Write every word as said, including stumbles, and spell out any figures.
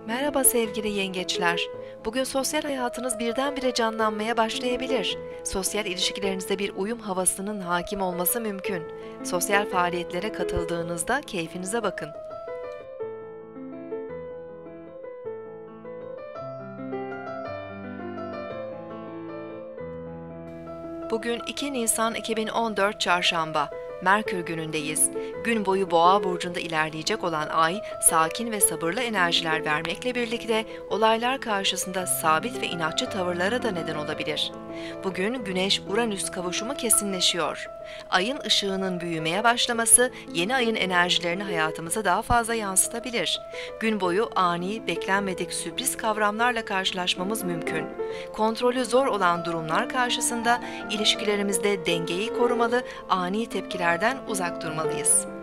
Merhaba sevgili yengeçler. Bugün sosyal hayatınız birdenbire canlanmaya başlayabilir. Sosyal ilişkilerinizde bir uyum havasının hakim olması mümkün. Sosyal faaliyetlere katıldığınızda keyfinize bakın. Bugün iki Nisan iki bin on dört Çarşamba, Merkür günündeyiz. Gün boyu Boğa burcunda ilerleyecek olan Ay, sakin ve sabırlı enerjiler vermekle birlikte olaylar karşısında sabit ve inatçı tavırlara da neden olabilir. Bugün Güneş-Uranüs kavuşumu kesinleşiyor. Ayın ışığının büyümeye başlaması yeni ayın enerjilerini hayatımıza daha fazla yansıtabilir. Gün boyu ani, beklenmedik sürpriz kavramlarla karşılaşmamız mümkün. Kontrolü zor olan durumlar karşısında ilişkilerimizde dengeyi korumalı, ani tepkilerden uzak durmalıyız.